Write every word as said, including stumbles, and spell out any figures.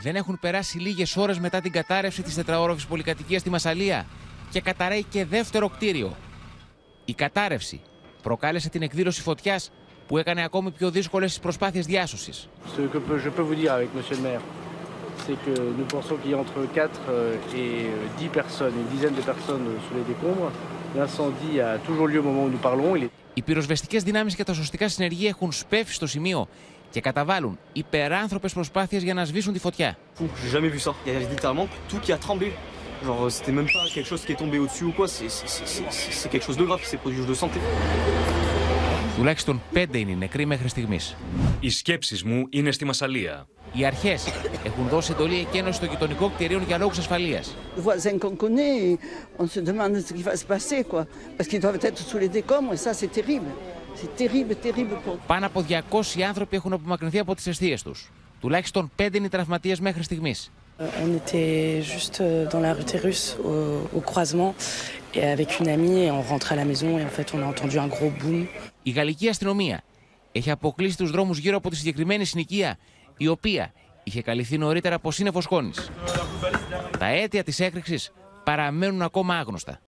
Δεν έχουν περάσει λίγες ώρες μετά την κατάρρευση της τετραόροφης πολυκατοικίας στη Μασσαλία και καταραίει και δεύτερο κτίριο. Η κατάρρευση προκάλεσε την εκδήλωση φωτιάς που έκανε ακόμη πιο δύσκολες τις προσπάθειες διάσωσης. C'est que nous pensons qu'il y a entre quatre et dix personnes, une dizaine de personnes sous les décombres. L'incendie a toujours lieu au moment où nous parlons. Οι πυροσβεστικές δυνάμεις και τα σωστικά συνεργεία έχουν σπεύσει στο σημείο και καταβάλουν υπεράνθρωπες προσπάθειες για να σβήσουν τη φωτιά. J'ai jamais vu ça. Il y a littéralement tout qui a tremblé. Genre c'était même pas quelque chose qui est tombé au-dessus ou quoi. C'est quelque chose de grave qui s'est produit de santé. Τουλάχιστον πέντε είναι οι νεκροί μέχρι στιγμής. Οι σκέψεις μου είναι στη Μασσαλία. Οι αρχές έχουν δώσει εντολή εκένωση των γειτονικών κτηρίων για λόγους ασφαλείας. Πάνω από διακόσιοι άνθρωποι έχουν απομακρυνθεί από τις εστίες τους. Τουλάχιστον πέντε είναι οι τραυματίες μέχρι στιγμής. On était juste dans la rue Terrus, au, au croisement, et avec une amie, et on rentrait à la maison, et en fait, on a entendu un gros boom. Η γαλλική αστυνομία έχει αποκλείσει τους δρόμους γύρω από τη συγκεκριμένη συνοικία, η οποία είχε καλυφθεί νωρίτερα από σύννεφο σκόνης. Τα αίτια της έκρηξης παραμένουν ακόμα άγνωστα.